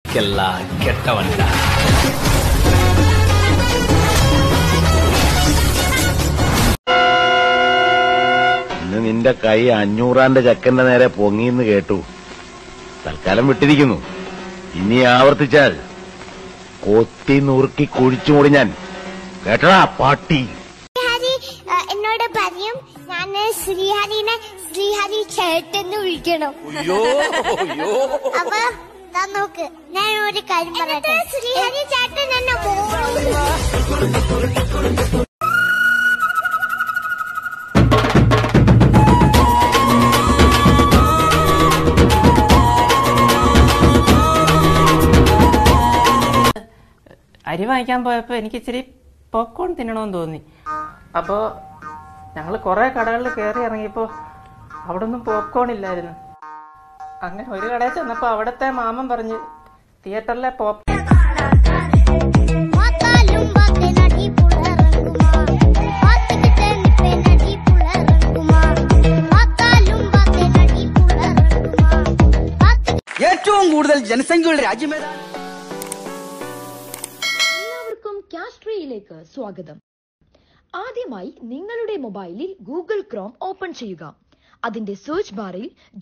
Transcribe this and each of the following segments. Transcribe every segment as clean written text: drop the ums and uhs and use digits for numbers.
കെട്ടവണ്ട. ഇന്ന് നിന്റെ കൈ 500 ചക്കന്റെ നേരെ പൊങ്ങിന്ന് കേട്ടു. തൽക്കാലം വിട്ടിരിക്കുന്നു. ഇനി ആവർത്തിച്ചാൽ കൊത്തി നുറുക്കി കുഴിച്ചുകൂടി ഞാൻ. കേട്ടടാ പാട്ടി. എന്നോട് പറയും ഞാൻ ശ്രീഹരി ചേട്ടെന്ന് വിളിക്കണം. അപ്പൊ നോക്ക്, ഞാൻ ഒരു കാര്യം പറയട്ടെ. ശ്രീഹരി ചേട്ടൻ എന്നെ അരി വാങ്ങിക്കാൻ പോയപ്പോൾ എനിക്ക് ഇച്ചിരി പോപ്കോൺ തിന്നണമെന്ന് തോന്നി. അപ്പോൾ ഞങ്ങൾ കുറേ കടകളിൽ കയറി ഇറങ്ങിയപ്പോൾ അവിടെ ഒന്നും പോപ്കോൺ ഇല്ലായിരുന്നു. അങ്ങനെ ഒരു കടയിൽ ചെന്നപ്പോൾ അവിടുത്തെ മാമൻ പറഞ്ഞ് തിയേറ്ററിലെ ഏറ്റവും കൂടുതൽ ജനസംഖ്യയുള്ള രാജ്യമേതാ? കാസ്ട്രിയിലേക്ക് സ്വാഗതം. ആദ്യമായി നിങ്ങളുടെ മൊബൈലിൽ ഗൂഗിൾ ക്രോം ഓപ്പൺ ചെയ്യുക. അതിന്റെ സെർച്ച് ബാറിൽ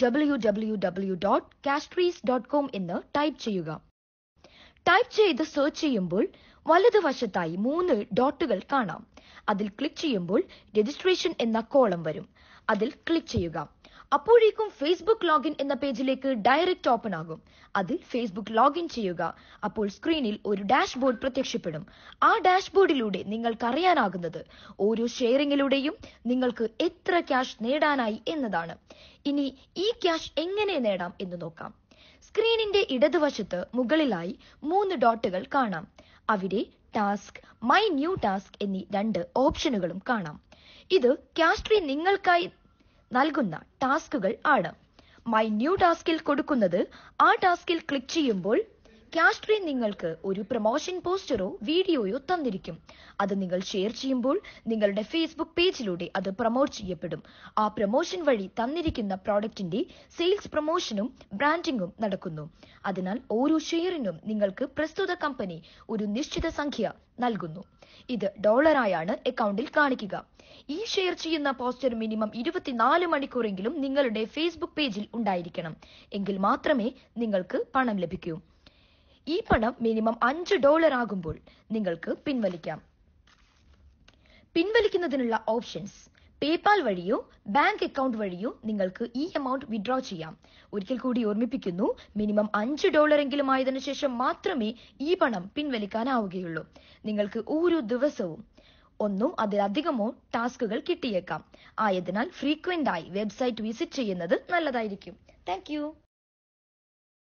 www.castries.com എന്ന് ടൈപ്പ് ചെയ്യുക. ടൈപ്പ് ചെയ്ത് സെർച്ച് ചെയ്യുമ്പോൾ വലതുവശത്തായി 3 ഡോട്ടുകൾ കാണാം. അതിൽ ക്ലിക്ക് ചെയ്യുമ്പോൾ രജിസ്ട്രേഷൻ എന്ന കോളം വരും. അതിൽ ക്ലിക്ക് ചെയ്യുക. അപ്പോഴേക്കും ഫേസ്ബുക്ക് ലോഗിൻ എന്ന പേജിലേക്ക് ഡയറക്റ്റ് ഓപ്പൺ ആകും. അതിൽ ഫേസ്ബുക്ക് ലോഗിൻ ചെയ്യുക. അപ്പോൾ സ്ക്രീനിൽ ഒരു ഡാഷ്ബോർഡ് പ്രത്യക്ഷപ്പെടും. ആ ഡാഷ്ബോർഡിലൂടെ നിങ്ങൾക്ക് അറിയാനാകുന്നത് ഓരോ ഷെയറിങ്ങിലൂടെയും നിങ്ങൾക്ക് എത്ര ക്യാഷ് നേടാനായി എന്നതാണ്. ഇനി ഈ ക്യാഷ് എങ്ങനെ നേടാം എന്ന് നോക്കാം. സ്ക്രീനിന്റെ ഇടതുവശത്ത് മുകളിലായി 3 ഡോട്ടുകൾ കാണാം. അവിടെ ടാസ്ക്, മൈ ന്യൂ ടാസ്ക് എന്നീ 2 ഓപ്ഷനുകളും കാണാം. ഇത് കാസ്ട്രി നിങ്ങൾക്കായി നൽകുന്ന ടാസ്കുകൾ ആണ്. മൈ ന്യൂ ടാസ്കിൽ കൊടുക്കുന്നത് ആ ടാസ്കിൽ ക്ലിക്ക് ചെയ്യുമ്പോൾ കാസ്ട്രി നിങ്ങൾക്ക് ഒരു പ്രൊമോഷൻ പോസ്റ്ററോ വീഡിയോയോ തന്നിരിക്കും. അത് നിങ്ങൾ ഷെയർ ചെയ്യുമ്പോൾ നിങ്ങളുടെ ഫേസ്ബുക്ക് പേജിലൂടെ അത് പ്രൊമോട്ട് ചെയ്യപ്പെടും. ആ പ്രൊമോഷൻ വഴി തന്നിരിക്കുന്ന പ്രോഡക്റ്റിന്റെ സെയിൽസ് പ്രൊമോഷനും ബ്രാൻഡിംഗും നടക്കുന്നു. അതിനാൽ ഓരോ ഷെയറിനും നിങ്ങൾക്ക് പ്രസ്തുത കമ്പനി ഒരു നിശ്ചിത സംഖ്യ നൽകുന്നു. ഇത് ഡോളറായാണ് അക്കൗണ്ടിൽ കാണിക്കുക. ഈ ഷെയർ ചെയ്യുന്ന പോസ്റ്റർ മിനിമം 24 മണിക്കൂറെങ്കിലും നിങ്ങളുടെ ഫേസ്ബുക്ക് പേജിൽ ഉണ്ടായിരിക്കണം. എങ്കിൽ മാത്രമേ നിങ്ങൾക്ക് പണം ലഭിക്കൂ. ഈ പണം മിനിമം $5 ആകുമ്പോൾ നിങ്ങൾക്ക് പിൻവലിക്കാം. പിൻവലിക്കുന്നതിനുള്ള ഓപ്ഷൻസ്: പേപാൽ വഴിയോ ബാങ്ക് അക്കൗണ്ട് വഴിയോ നിങ്ങൾക്ക് ഈ എമൗണ്ട് വിഡ്രോ ചെയ്യാം. ഒരിക്കൽ കൂടി ഓർമ്മിപ്പിക്കുന്നു, മിനിമം $5 എങ്കിലും ആയതിനു ശേഷം മാത്രമേ ഈ പണം പിൻവലിക്കാനാവുകയുള്ളൂ. നിങ്ങൾക്ക് ഓരോ ദിവസവും 1 അതിലധികമോ ടാസ്കുകൾ കിട്ടിയേക്കാം. ആയതിനാൽ ഫ്രീക്വന്റ് ആയി വെബ്സൈറ്റ് വിസിറ്റ് ചെയ്യുന്നത് നല്ലതായിരിക്കും. താങ്ക്